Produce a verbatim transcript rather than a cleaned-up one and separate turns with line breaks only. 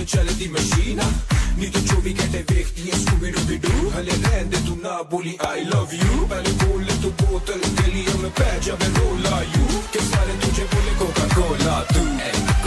चल दी मशीन नी तो चौबी घंटे देखती है स्कूबी डूबी डू हले रहन दे तू ना बोली आई लव यू पहले बोल ले तू बोतल गलियों में पै जा मैं रोला यू के सारे तुझे बोले कोका कोला तू